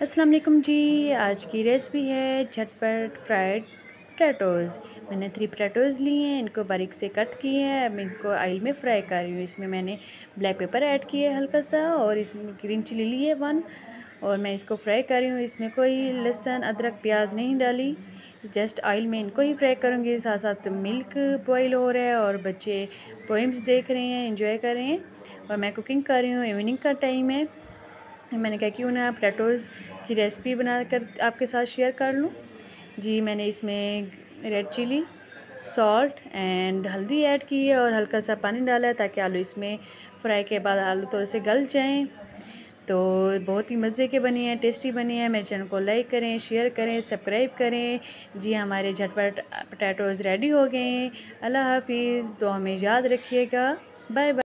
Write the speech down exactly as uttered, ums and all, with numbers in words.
अस्सलाम वालेकुम जी। आज की रेसिपी है झटपट फ्राइड पोटैटोज़। मैंने थ्री पोटैटोज़ लिए हैं, इनको बारीक से कट किए हैं। अब मैं इनको ऑयल में फ्राई कर रही हूँ। इसमें मैंने ब्लैक पेपर ऐड किया है हल्का सा, और इसमें ग्रीन चिली ली है वन, और मैं इसको फ्राई कर रही हूँ। इसमें कोई लहसुन अदरक प्याज नहीं डाली, जस्ट ऑयल में इनको ही फ्राई करूँगी। साथ साथ मिल्क बॉयल हो रहा है और बच्चे पोएम्स देख रहे हैं, एंजॉय कर रहे हैं, और मैं कुकिंग कर रही हूँ। इवनिंग का टाइम है। मैंने कहा क्यों ना पोटैटोज़ की रेसिपी बनाकर आपके साथ शेयर कर लूँ। जी, मैंने इसमें रेड चिली, सॉल्ट एंड हल्दी ऐड की है, और हल्का सा पानी डाला है ताकि आलू इसमें फ्राई के बाद आलू थोड़े से गल जाएं। तो बहुत ही मज़े के बने हैं, टेस्टी बने हैं। मेरे चैनल को लाइक करें, शेयर करें, सब्सक्राइब करें। जी, हमारे झटपट पोटैटोज़ रेडी हो गए हैं। अल्लाह हाफिज़। तो हमें याद रखिएगा। Bye bye.